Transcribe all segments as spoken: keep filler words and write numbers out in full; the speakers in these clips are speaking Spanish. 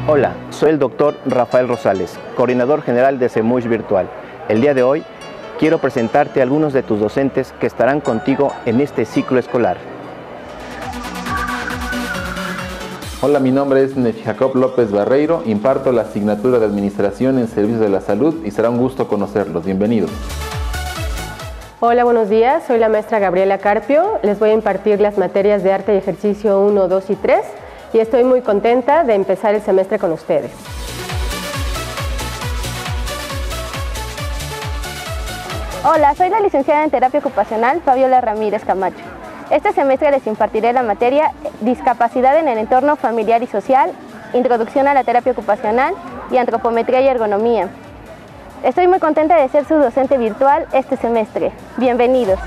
Hola, soy el doctor Rafael Rosales, coordinador general de CEMUSH Virtual. El día de hoy quiero presentarte a algunos de tus docentes que estarán contigo en este ciclo escolar. Hola, mi nombre es Nefi Jacob López Barreiro, imparto la asignatura de Administración en Servicios de la Salud y será un gusto conocerlos. Bienvenidos. Hola, buenos días. Soy la maestra Gabriela Carpio. Les voy a impartir las materias de arte y ejercicio uno, dos y tres y estoy muy contenta de empezar el semestre con ustedes. Hola, soy la licenciada en Terapia Ocupacional Fabiola Ramírez Camacho. Este semestre les impartiré la materia Discapacidad en el entorno familiar y social, Introducción a la terapia ocupacional y Antropometría y ergonomía. Estoy muy contenta de ser su docente virtual este semestre. Bienvenidos.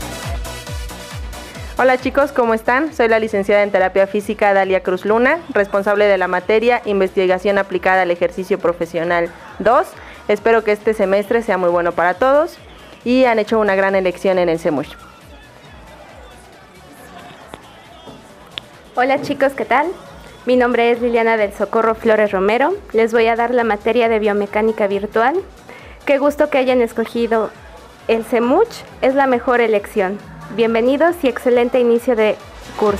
Hola chicos, ¿cómo están? Soy la licenciada en Terapia Física Dalia Cruz Luna, responsable de la materia Investigación aplicada al ejercicio profesional dos. Espero que este semestre sea muy bueno para todos y han hecho una gran elección en el CEMUSH. Hola chicos, ¿qué tal? Mi nombre es Liliana del Socorro Flores Romero. Les voy a dar la materia de biomecánica virtual. Qué gusto que hayan escogido el CEMUSH, es la mejor elección. Bienvenidos y excelente inicio de curso.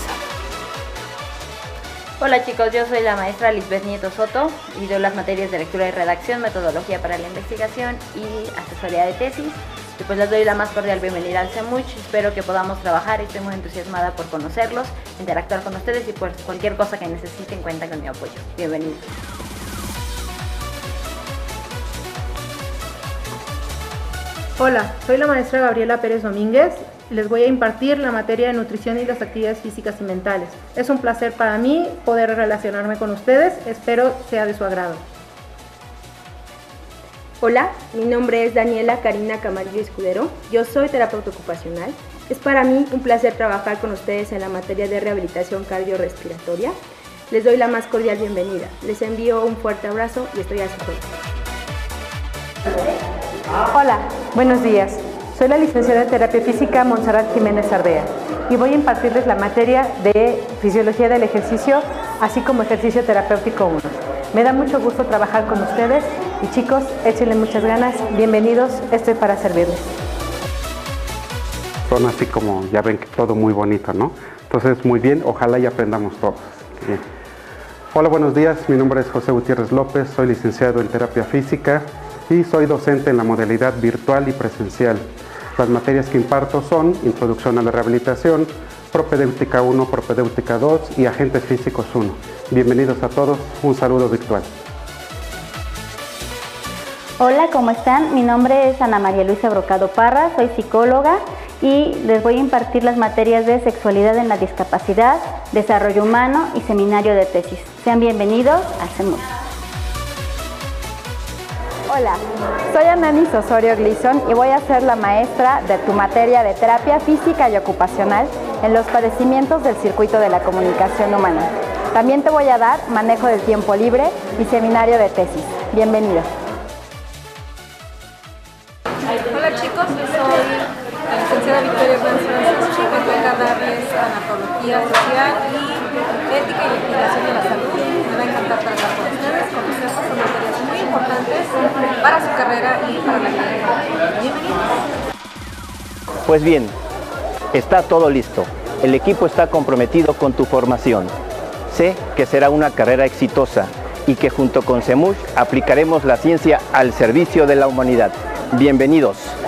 Hola chicos, yo soy la maestra Lisbeth Nieto Soto y doy las materias de lectura y redacción, metodología para la investigación y asesoría de tesis. Y pues les doy la más cordial bienvenida al CEMUSH. Espero que podamos trabajar y estoy muy entusiasmada por conocerlos, interactuar con ustedes y por cualquier cosa que necesiten cuentan con mi apoyo. Bienvenidos. Hola, soy la maestra Gabriela Pérez Domínguez. Les voy a impartir la materia de nutrición y las actividades físicas y mentales. Es un placer para mí poder relacionarme con ustedes. Espero sea de su agrado. Hola, mi nombre es Daniela Karina Camarillo Escudero, yo soy terapeuta ocupacional. Es para mí un placer trabajar con ustedes en la materia de rehabilitación cardiorrespiratoria. Les doy la más cordial bienvenida, les envío un fuerte abrazo y estoy a su orden. Hola, buenos días. Soy la licenciada en Terapia Física Montserrat Jiménez Ardea y voy a impartirles la materia de Fisiología del Ejercicio, así como Ejercicio Terapéutico uno. Me da mucho gusto trabajar con ustedes y chicos, échenle muchas ganas. Bienvenidos, estoy para servirles. Son así como, ya ven que todo muy bonito, ¿no? Entonces, muy bien, ojalá y aprendamos todos. Bien. Hola, buenos días, mi nombre es José Gutiérrez López, soy licenciado en Terapia Física y soy docente en la modalidad virtual y presencial. Las materias que imparto son Introducción a la Rehabilitación, Propedéutica uno, Propedéutica dos y Agentes Físicos uno. Bienvenidos a todos, un saludo virtual. Hola, ¿cómo están? Mi nombre es Ana María Luisa Brocado Parra, soy psicóloga y les voy a impartir las materias de Sexualidad en la Discapacidad, Desarrollo Humano y Seminario de Tesis. Sean bienvenidos al CEMUSH. Hola, soy Ananis Osorio Gleason y voy a ser la maestra de tu materia de Terapia Física y Ocupacional en los padecimientos del circuito de la comunicación humana. También te voy a dar Manejo del Tiempo Libre y Seminario de Tesis. Bienvenido. Hola chicos, soy la licenciada Victoria Hernández Francisco, vengo a darles Anatología Social y Ética y Legislación de la Salud. Me va a encantar trabajar con ustedes, conocerlos, son materias muy importantes para su carrera y para la vida. Bienvenidos. Pues bien, está todo listo. El equipo está comprometido con tu formación. Sé que será una carrera exitosa y que junto con CEMUSH aplicaremos la ciencia al servicio de la humanidad. Bienvenidos.